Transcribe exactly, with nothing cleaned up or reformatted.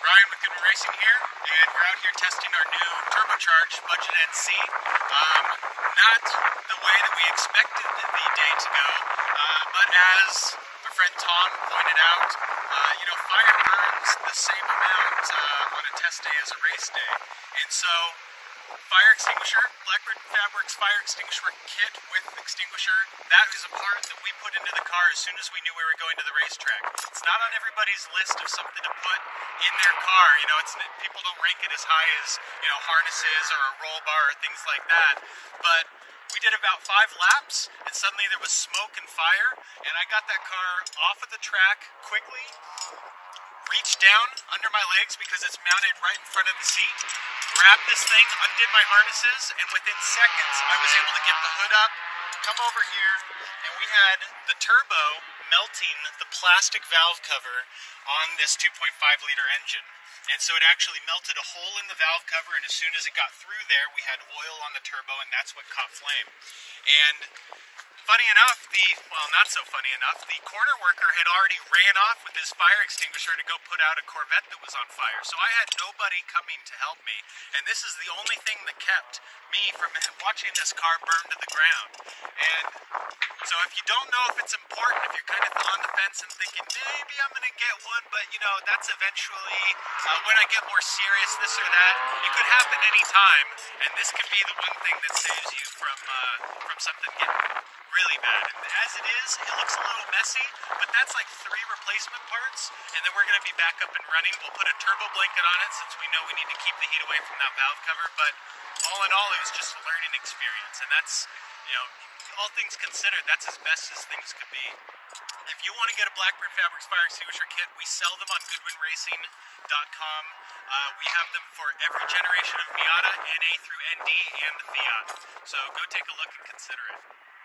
Ryan with Goodwin Racing here, and we're out here testing our new turbocharged budget N C. Um, not the way that we expected the day to go, uh, but as our friend Tom pointed out, uh, you know, fire burns the same amount uh, on a test day as a race day. And so, fire extinguisher, Blackbird Fabworks Fire Extinguisher Kit with extinguisher, that is a part that we put into the car as soon as we knew we were going to the racetrack. It's not on everybody's list of something to put in their car. You know, it's people don't rank it as high as, you know, harnesses or a roll bar or things like that. But we did about five laps, and suddenly there was smoke and fire, and I got that car off of the track quickly, reached down under my legs because it's mounted right in front of the seat, grabbed this thing, undid my harnesses, and within seconds I was able to get the hood up, come over here, and we had the turbo melting the plastic valve cover on this two point five liter engine. And so it actually melted a hole in the valve cover, and as soon as it got through there, we had oil on the turbo, and that's what caught flame. And funny enough, the, well, not so funny enough, the corner worker had already ran off with his fire extinguisher to go put out a Corvette that was on fire. So I had nobody coming to help me, and this is the only thing that kept me from watching this car burn to the ground. And so if you don't know if it's important, if you're kind of on the fence and thinking, maybe I'm going to get one, but you know, that's eventually, uh, when I get more serious, this or that, it could happen anytime, and this could be the one thing that saves you from, uh, from something getting really bad. And as it is, it looks a little messy, but that's like three replacement parts, and then we're going to be back up and running. We'll put a turbo blanket on it since we know we need to keep the heat away from that valve cover, but all in all, it was just a learning experience, and that's, you know, all things considered, that's as best as things could be. If you want to get a Blackbird Fabworks Fire Extinguisher Kit, we sell them on goodwin racing dot com. Uh, we have them for every generation of Miata, N A through N D, and the Fiat. So go take a look and consider it.